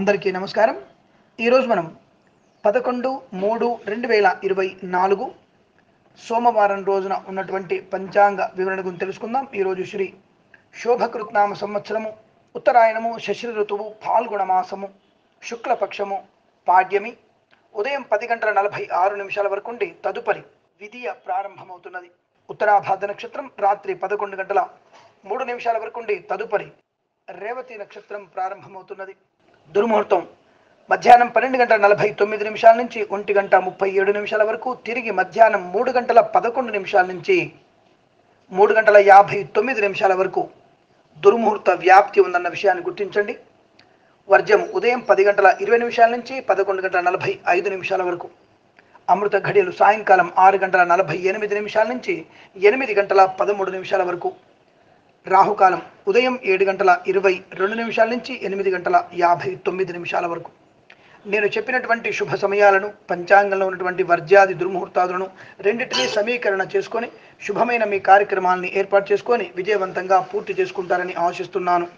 అందరికీ నమస్కారం. ఈరోజు మనం 11/3/2024 సోమవారం రోజున ఉన్నటువంటి పంచాంగ వివరణ గురించి తెలుసుకుందాం. ఈరోజు శ్రీ శోభకృత్నామ సంవత్సరము, ఉత్తరాయణము, శశిర ఋతువు, పాల్గొణ మాసము, శుక్లపక్షము, పాడ్యమి, ఉదయం 10:46 వరకు ఉండి తదుపరి విధియ ప్రారంభమవుతున్నది. ఉత్తరాభాద్ర నక్షత్రం రాత్రి 11:03 వరకు ఉండి తదుపరి రేవతి నక్షత్రం ప్రారంభమవుతున్నది. దుర్ముహూర్తం మధ్యాహ్నం 12:49 నుంచి 1:37 వరకు, తిరిగి మధ్యాహ్నం 3:11 నుంచి 3:59 వరకు దుర్ముహూర్త వ్యాప్తి ఉందన్న విషయాన్ని గుర్తించండి. వర్జం ఉదయం 10:20 నుంచి 11:45 వరకు. అమృత ఘడియలు సాయంకాలం 6:48 నుంచి 8:13 వరకు. రాహుకాలం ఉదయం 7:22 నుంచి 8:59 వరకు. నేను చెప్పినటువంటి శుభ సమయాలను, పంచాంగంలో ఉన్నటువంటి వర్జ్యాది దుర్ముహూర్తాలను రెండింటినీ సమీకరణ చేసుకొని శుభమైన మీ కార్యక్రమాలని ఏర్పాటు చేసుకొని విజయవంతంగా పూర్తి చేసుకుంటారని ఆశిస్తున్నాను.